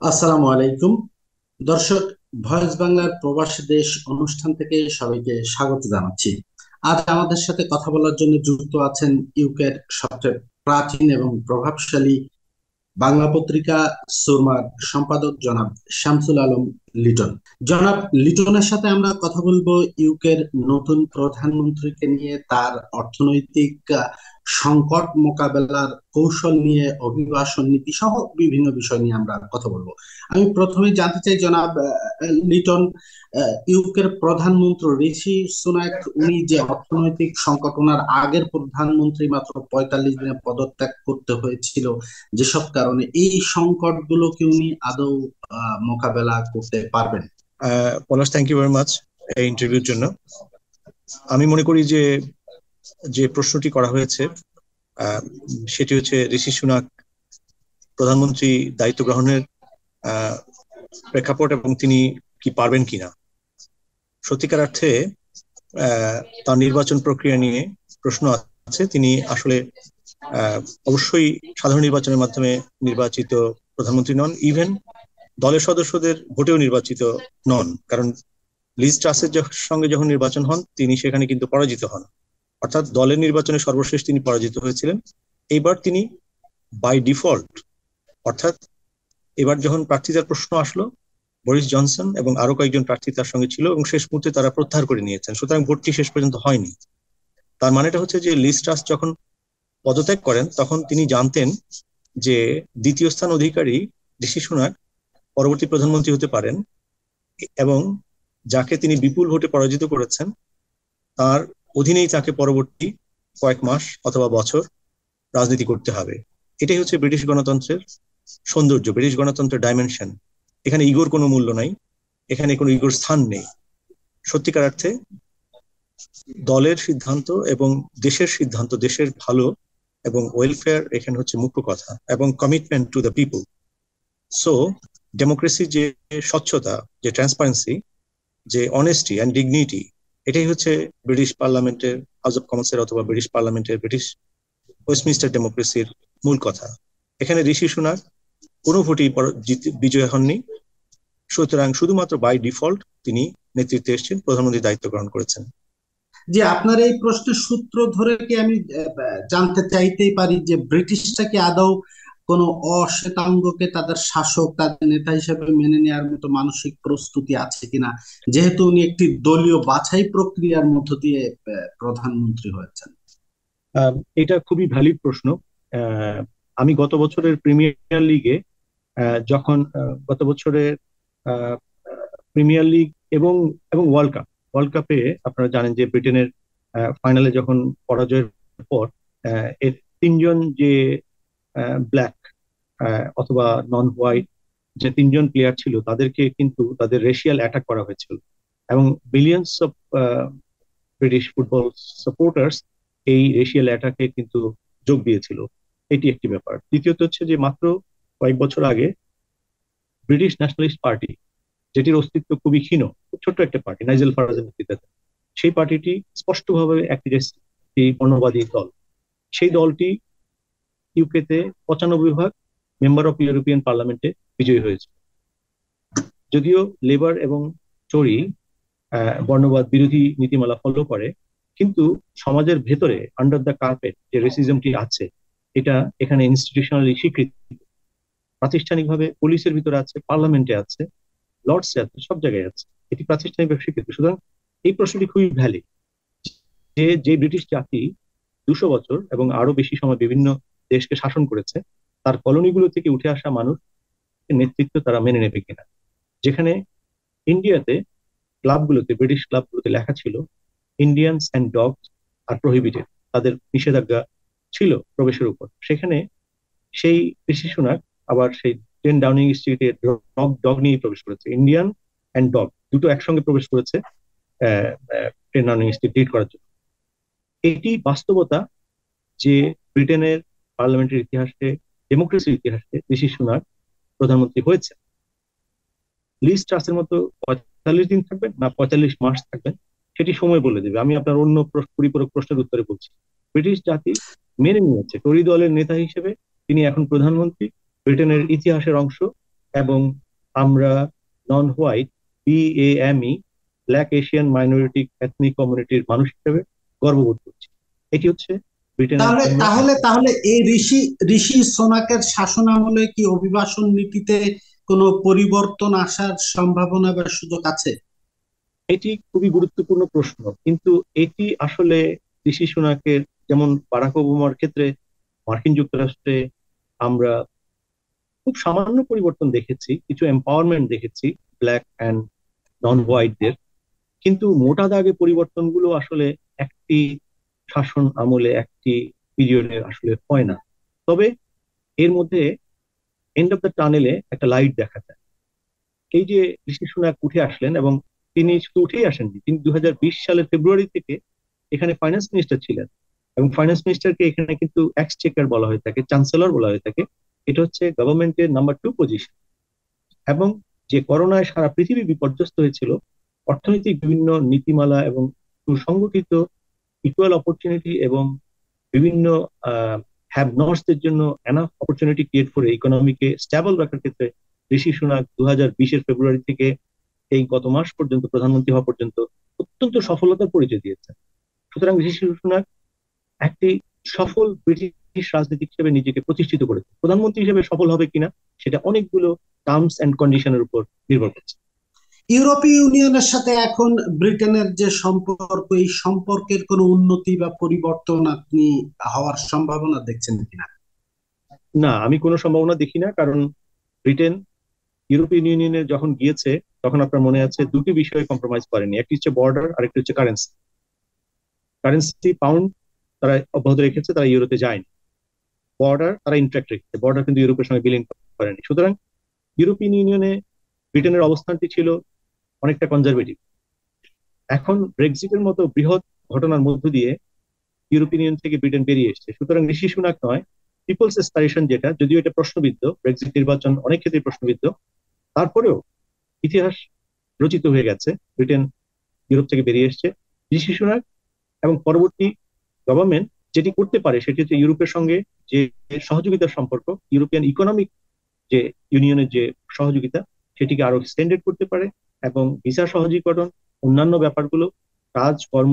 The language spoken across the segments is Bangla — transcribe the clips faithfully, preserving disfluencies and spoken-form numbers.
আসসালামু আলাইকুম দর্শক। ভয়েস বাংলার প্রবাসী দেশ অনুষ্ঠান থেকে সবাইকে স্বাগত জানাচ্ছি। আজ আমাদের সাথে কথা বলার জন্য যুক্ত আছেন ইউকের সবচেয়ে প্রাচীন এবং প্রভাবশালী বাংলা পত্রিকা সুরমার সম্পাদক জনাব শামসুল আলম লিটন। জনাব লিটনের সাথে আমরা কথা বলবো ইউকের নতুন প্রধানমন্ত্রীকে নিয়ে, তার অর্থনৈতিক আহ, সংকট মোকাবেলার কৌশল নিয়ে, অভিবাসন নীতি সহ বিভিন্ন বিষয় নিয়ে আমরা কথা বলবো। আমি প্রথমে জানতে চাই জনাব আহ, লিটন, আহ, ইউকের প্রধানমন্ত্রী ঋষি সুনাক, উনি যে অর্থনৈতিক সংকট, ওনার আগের প্রধানমন্ত্রী মাত্র পঁয়তাল্লিশ দিনে পদত্যাগ করতে হয়েছিল, যেসব কারণে এই সংকটগুলো কি উনি আদৌ আহ, মোকাবেলা করতে পারবেন? Palash, thank you very much এই ইন্টারভিউর জন্য। আমি মনে করি যে যে প্রশ্নটি করা হয়েছে আহ, সেটি হচ্ছে ঋষি সুনাক প্রধানমন্ত্রী দায়িত্ব গ্রহণের আহ, প্রেক্ষাপট এবং তিনি কি পারবেন কিনা। সত্যিকার অর্থে আহ, তার নির্বাচন প্রক্রিয়া নিয়ে প্রশ্ন আছে। তিনি আসলে আহ, অবশ্যই সাধারণ নির্বাচনের মাধ্যমে নির্বাচিত প্রধানমন্ত্রী নন, ইভেন দলের সদস্যদের ভোটেও নির্বাচিত নন, কারণ লিজ ট্রাসের সঙ্গে যখন নির্বাচন হন তিনি সেখানে কিন্তু পরাজিত হন, অর্থাৎ দলের নির্বাচনে সর্বশেষ তিনি পরাজিত হয়েছিলেন। এইবার তিনি বাই ডিফল্ট, অর্থাৎ এবার যখন প্রার্থিতার প্রশ্ন আসলো, বরিস জনসন এবং আরো কয়েকজন প্রার্থী তার সঙ্গে ছিল এবং শেষ মুহূর্তে তারা প্রত্যাহার করে নিয়েছেন, সুতরাং ভোটটি শেষ পর্যন্ত হয়নি। তার মানেটা হচ্ছে যে লিজ ট্রাস যখন পদত্যাগ করেন তখন তিনি জানতেন যে দ্বিতীয় স্থান অধিকারী ঋষি সুনাক পরবর্তী প্রধানমন্ত্রী হতে পারেন এবং যাকে তিনি বিপুল ভোটে পরাজিত করেছেন তার অধীনেই তাকে পরবর্তী কয়েক মাস অথবা বছর রাজনীতি করতে হবে। এটাই হচ্ছে ব্রিটিশ গণতন্ত্রের সৌন্দর্য, ব্রিটিশ গণতন্ত্রের ডাইমেনশন। এখানে ইগোর কোনো মূল্য নাই, এখানে কোনো ইগোর স্থান নেই। সত্যিকার অর্থে দলের সিদ্ধান্ত এবং দেশের সিদ্ধান্ত, দেশের ভালো এবং ওয়েলফেয়ার এখানে হচ্ছে মুখ্য কথা, এবং commitment to the people. So democracy যে স্বচ্ছতা, যে ট্রান্সপারেন্সি, যে অনেস্টি অ্যান্ড ডিগনিটি, এটাই হচ্ছে ব্রিটিশ পার্লামেন্টের, হাউস অফ কমন্সের অথবা ব্রিটিশ পার্লামেন্টের, ব্রিটিশ ওয়েস্টমিনিস্টার ডেমোক্রেসির মূল কথা। এখানে ঋষি সুনাক কোনো ভোটেই বিজয় হননি, সুতরাং শুধুমাত্র বাই ডিফল্ট তিনি নেতৃত্বে এসেছেন, প্রধানমন্ত্রী দায়িত্ব গ্রহণ করেছেন। যে আপনার এই প্রশ্নের সূত্র ধরে কি আমি আহ, জানতে চাইতেই পারি যে ব্রিটিশরা কি আদৌ কোনো অশ্বেতাঙ্গকে তাদের শাসক, তাদের নেতা হিসেবে মেনে নেওয়ার মতো মানসিক প্রস্তুতি আছে কিনা, যেহেতু উনি একটি দলীয় বাছাই প্রক্রিয়ার মধ্য দিয়ে আহ, প্রধানমন্ত্রী হয়েছেন? এটা খুবই ভ্যালিড প্রশ্ন। আমি গত বছরের প্রিমিয়ার লিগে যখন গত বছরের প্রিমিয়ার লিগ এবং এবং ওয়ার্ল্ড কাপ ওয়ার্ল্ড কাপে আপনারা জানেন যে ব্রিটেনের ফাইনালে যখন পরাজয়ের পর এর তিনজন যে ব্ল্যাক অথবা নন হোয়াইট যে তিনজন প্লেয়ার ছিল তাদেরকে কিন্তু তাদের রেশিয়াল অ্যাটাক করা হয়েছিল এবং billions of British football supporters এই রেশিয়াল অ্যাটাকে কিন্তু যোগ দিয়েছিল। এটি একটি ব্যাপার। দ্বিতীয়ত হচ্ছে যে মাত্র কয়েক বছর আগে ব্রিটিশ ন্যাশনালিস্ট পার্টি, যেটির অস্তিত্ব খুবই ক্ষীণ, খুব ছোট্ট একটা পার্টি, নাইজেল ফারাজের নেতৃত্বে, সেই পার্টিটি স্পষ্টভাবে একটি বর্ণবাদী দল। সেই দলটি ইউকেতে পঁচানব্বই ভাগ মেম্বার অফ ইউরোপিয়ান পার্লামেন্টে বিজয়ী হয়েছে। যদিও লেবার এবং টরি বর্ণবাদ বিরোধী নীতিমালা ফলো করে, কিন্তু সমাজের ভেতরে আন্ডার দ্য কার্পেট যে রেসিজমটি আছে এটা এখানে ইনস্টিটিউশনালি স্বীকৃত। প্রাতিষ্ঠানিকভাবে পুলিশের ভিতরে আছে, পার্লামেন্টে আছে, লর্ডসে আছে, সব জায়গায় আছে, এটি প্রাতিষ্ঠানিকভাবে স্বীকৃত। সুতরাং এই প্রশ্নটি খুবই ভ্যালিড যে যে ব্রিটিশ জাতি দুশো বছর এবং আরো বেশি সময় বিভিন্ন দেশকে শাসন করেছে, তার কলোনিগুলো থেকে উঠে আসা মানুষ নেতৃত্ব তারা মেনে নেবে কিনা। যেখানে ইন্ডিয়াতে ক্লাবগুলোতে, ব্রিটিশ ক্লাবগুলোতে লেখা ছিল Indians and dogs are prohibited, তাদের নিষেধাজ্ঞা ছিল প্রবেশের উপর, সেখানে সেই ঋষি সুনাক আবার সেই টেন ডাউনিং স্ট্রিটে ডগ ডগ নিয়ে প্রবেশ করেছে। ইন্ডিয়ান অ্যান্ড ডগ দুটো একসঙ্গে প্রবেশ করেছে টেন ডাউনিং স্ট্রিট লিড করার জন্য। এটি বাস্তবতা যে ব্রিটেনের পার্লামেন্টের ইতিহাসে, ডেমোক্রেসির ইতিহাসে ঋষি সুনাক প্রধানমন্ত্রী হয়েছে। লিজ ট্রাসের মতো পঁয়তাল্লিশ দিন থাকবেন না পঁয়তাল্লিশ মাস থাকবেন সেটি সময় বলে দেবে। আমি আপনার অন্য পরিপূরক প্রশ্নের উত্তরে বলছি, ব্রিটিশ জাতি মেনে নিয়েছে টরি দলের নেতা হিসেবে তিনি এখন প্রধানমন্ত্রী, ব্রিটেনের ইতিহাসের অংশ, এবং আমরা non white BAME black Asian minority ethnic কমিউনিটির মানুষ হিসেবে গর্ববোধ করছি। এটি হচ্ছে ব্রিটেনের তাহলে জন্য তাহলে একটা। তাহলে এই ঋষি ঋষি সোনাকের শাসন আমলে কি অভিবাসন নীতিতে কোনো পরিবর্তন আসার সম্ভাবনা বা সুযোগ আছে? এটি খুবই গুরুত্বপূর্ণ প্রশ্ন, কিন্তু এটি আসলে ঋষি সুনাকের, যেমন বারাক ওবামার ক্ষেত্রে মার্কিন যুক্তরাষ্ট্রে আমরা খুব সামান্য পরিবর্তন দেখেছি, কিছু এম্পাওয়ারমেন্ট দেখেছি ব্ল্যাক অ্যান্ড নন হোয়াইটদের, কিন্তু মোটা দাগে পরিবর্তনগুলো আসলে একটি শাসন আমলে, একটি পিরিয়ডে আসলে হয় না। তবে এর মধ্যে এন্ড অফ দ্য টানেলে একটা লাইট দেখা যায়। এই যে ঋষি সুনাক উঠে আসলেন, এবং তিনি শুধু উঠেই আসেননি, তিনি দু হাজার বিশ সালের ফেব্রুয়ারি থেকে এখানে ফাইন্যান্স মিনিস্টার ছিলেন। এবং ফাইন্যান্স মিনিস্টারকে এখানে কিন্তু এক্সচেকার বলা হয়ে থাকে, চ্যান্সেলর বলা হয়ে থাকে। এটা হচ্ছে গভর্নমেন্টের নাম্বার টু পজিশন। এবং যে করোনায় সারা পৃথিবী বিপর্যস্ত হয়েছিল, অর্থনৈতিক বিভিন্ন নীতিমালা এবং সুসংগঠিত ইকুয়াল অপরচুনিটি এবং বিভিন্ন হ্যাভ নটসদের জন্য এনাফ অপরচুনিটি ক্রিয়েট করে ইকোনমিকে স্টেবল রাখার ক্ষেত্রে ঋষি সুনাক দু হাজার বিশের ফেব্রুয়ারি থেকে এই গত মাস পর্যন্ত, প্রধানমন্ত্রী হওয়া পর্যন্ত অত্যন্ত সফলতার পরিচয় দিয়েছেন। সুতরাং ঋষি সুনাক একটি সফল ব্রিটিশ রাজনীতিক হিসেবে নিজেকে প্রতিষ্ঠিত করেছে। প্রধানমন্ত্রী হিসেবে সফল হবে কিনা সেটা অনেকগুলো টার্মস এন্ড কন্ডিশনের উপর নির্ভর করছে। ইউরোপীয় ইউনিয়নের সাথে এখন ব্রিটেনের যে সম্পর্ক, এই সম্পর্কের কোনো উন্নতি বা পরিবর্তন আপনি হওয়ার সম্ভাবনা দেখছেন কিনা? না, আমি কোনো সম্ভাবনা দেখি না। কারণ ব্রিটেন ইউরোপিয়ান ইউনিয়নে যখন গিয়েছে, তখন আপনার মনে আছে দুটি বিষয়ে কম্প্রোমাইজ করেনি। একটি হচ্ছে বর্ডার, আর একটি হচ্ছে কারেন্সি। কারেন্সি পাউন্ড তারা অব্যাহত রেখেছে, তারা ইউরোতে যায়নি। বর্ডার তারা ইন্ট্যাক্ট রেখেছে, বর্ডার কিন্তু ইউরোপের সঙ্গে বিলীন করেনি। সুতরাং ইউরোপিয়ান ইউনিয়নে ব্রিটেনের অবস্থানটি ছিল অনেকটা কনজারভেটিভ। এখন ব্রেক্সিটের মতো বৃহৎ ঘটনার মধ্য দিয়ে ইউরোপিয়ান ইউনিয়ন থেকে ব্রিটেন বেরিয়ে এসেছে। সুতরাং ঋষি সুনাক নয়, পিপলস এসপাইরেশন, যেটা যদিও এটা প্রশ্নবিদ্ধ, ব্রেক্সিট নির্বাচন অনেক ক্ষেত্রে প্রশ্নবিদ্ধ, তারপরেও ইতিহাস রচিত হয়ে গেছে, ব্রিটেন ইউরোপ থেকে বেরিয়ে এসছে। ঋষি সুনাক এবং পরবর্তী গভর্নমেন্ট যেটি করতে পারে সেটি হচ্ছে ইউরোপের সঙ্গে যে সহযোগিতার সম্পর্ক, ইউরোপিয়ান ইকোনমিক যে ইউনিয়নের যে সহযোগিতা, সেটিকে আরো এক্সটেন্ডেড করতে পারে, এবং ভিসা সহজীকরণ, অন্যান্য ব্যাপারগুলো, কাজ কর্ম,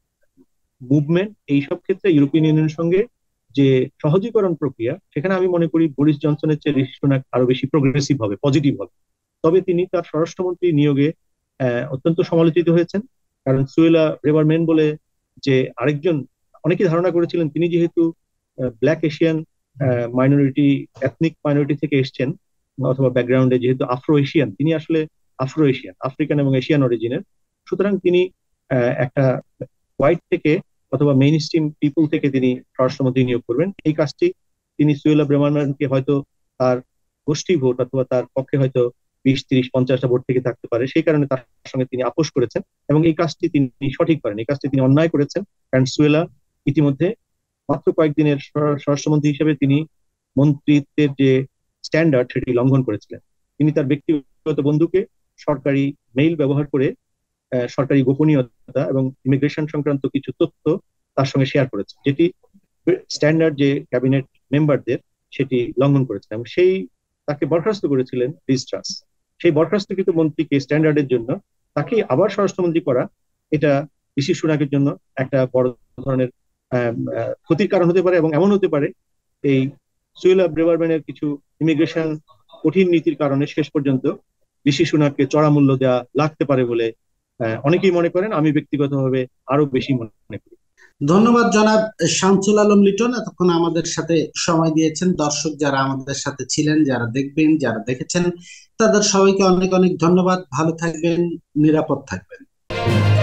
মুভমেন্ট, এইসব ক্ষেত্রে ইউরোপিয়ান ইউনিয়নের সঙ্গে যে সহজীকরণ প্রক্রিয়া, সেখানে আমি মনে করি বরিস জনসনের চেয়ে ঋষি সুনাক আরো বেশি প্রোগ্রেসিভ হবে, পজিটিভ হবে। তবে তিনি তার স্বরাষ্ট্রমন্ত্রী নিয়োগে আহ, অত্যন্ত সমালোচিত হয়েছেন। কারণ সুয়েলা ব্রেভারম্যান বলে যে আরেকজন, অনেকে ধারণা করেছিলেন তিনি যেহেতু black Asian minority, ethnic minority থেকে এসছেন, অথবা ব্যাকগ্রাউন্ডে যেহেতু আফ্রো এশিয়ান, তিনি আসলে আফ্রো এশিয়ান, আফ্রিকান এবং এশিয়ান অরিজিনের। সুতরাং তিনি আহ, একটা হোয়াইট থেকে অথবা মেইন স্ট্রিম পিপুল থেকে তিনি স্বরাষ্ট্রমন্ত্রী নিয়োগ করবেন। এই কাজটি তিনি সুয়েলা ব্রেভারম্যানকে হয়তো তার গোষ্ঠী ভোট অথবা তার পক্ষে হয়তো বিশ তিরিশ পঞ্চাশটা ভোট থেকে থাকতে পারে, সেই কারণে তার সঙ্গে তিনি আপোষ করেছেন, এবং এই কাজটি তিনি সঠিক করেন, এই কাজটি তিনি অন্যায় করেছেন। কারণ সুয়েলা ইতিমধ্যে মাত্র কয়েকদিনের স্বরাষ্ট্রমন্ত্রী হিসেবে তিনি মন্ত্রিত্বের যে স্ট্যান্ডার্ড সেটি লঙ্ঘন করেছিলেন। তিনি তার ব্যক্তিগত বন্ধুকে সরকারি মেইল ব্যবহার করে সরকারি গোপনীয়তা এবং ইমিগ্রেশন সংক্রান্ত কিছু তথ্য তার সঙ্গে শেয়ার করেছেন, যেটি স্ট্যান্ডার্ড যে ক্যাবিনেট মেম্বারদের সেটি লঙ্ঘন করেছেন, এবং সেই তাকে বরখাস্ত করেছিলেন লিজ ট্রাস। সেই বরখাস্তকৃত মন্ত্রীকে স্ট্যান্ডার্ডের জন্য তাকে আবার স্বরাষ্ট্রমন্ত্রী করা, এটা ঋষি সুনাকের জন্য একটা বড় ধরনের ক্ষতির কারণ হতে পারে। এবং এমন হতে পারে এই সুয়েলা ব্রেভারম্যানের কিছু ইমিগ্রেশন কঠিন নীতির কারণে শেষ পর্যন্ত ঋষি সুনাককে চড়া মূল্য দেওয়া লাগতে পারে বলে অনেকেই মনে করেন। আমি ব্যক্তিগতভাবে আরো বেশি মনে করি। ধন্যবাদ জনাব শামসুল আলম লিটন, এতক্ষণ আমাদের সাথে সময় দিয়েছেন। দর্শক যারা আমাদের সাথে ছিলেন, যারা দেখবেন, যারা দেখেছেন, তাদের সবাইকে অনেক অনেক ধন্যবাদ। ভালো থাকবেন, নিরাপদ থাকবেন।